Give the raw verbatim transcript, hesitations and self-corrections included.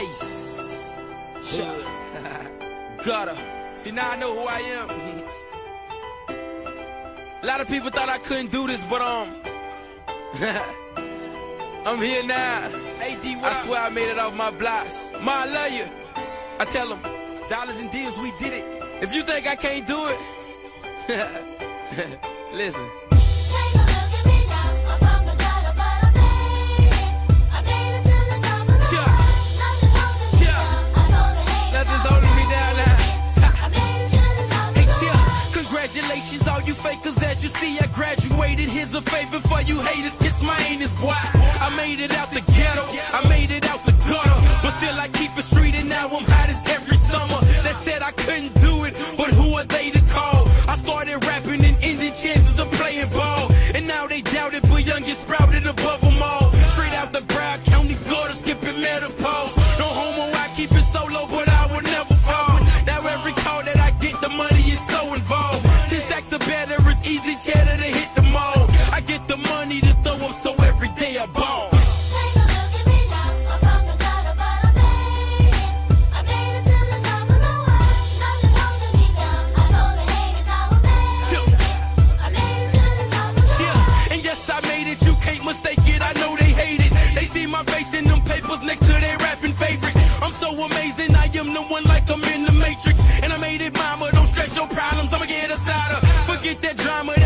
Ace. Chuck. Gutter. See, now I know who I am. A lot of people thought I couldn't do this, but um, I'm here now. A D, I swear I made it off my blocks. Ma, I love you. I tell them, dollars and deals, we did it. If you think I can't do it, listen. Take a look at me now. I'm from the gutter, but I made it. I made it to the top of the Chuck. Nothing holding me Chuck. down. I told the haters Nothing's I'm holding me down now. I made it to the top of Hey, the Chuck. Congratulations, all you fakers. As you see, I graduated. Here's a favor for you haters. Kiss my anus, boy. I made it out the ghetto. I made it out the gutter. But still, I keep it street, and now I'm hot as every summer. They said I couldn't do it, but who are they to call? I started rapping and ending chances of playing ball. And now they doubt it, but young get sprouted above them all. Straight out the Broward County gutter, skipping menopause. No homo, I keep it solo, but I will never fall. Now every call that I get, the money is so involved. Ten stacks of better, it's easy cheddar to hit the mall. I get the money to throw up, so every day I ball. Take a look at me now. I'm from the gutter, but I made it. I made it to the top of the world. Nothing holding me down. I told the haters I would make it. I made it to the top of the world. Yeah, and yes, I made it, you can't mistake it. I know they hate it. They see my face in them papers next to their rapping favorite. I'm so amazing, I am the one like I'm in the Matrix. And I made it, mama, don't stress your problems, I'ma get us out of. Forget that drama.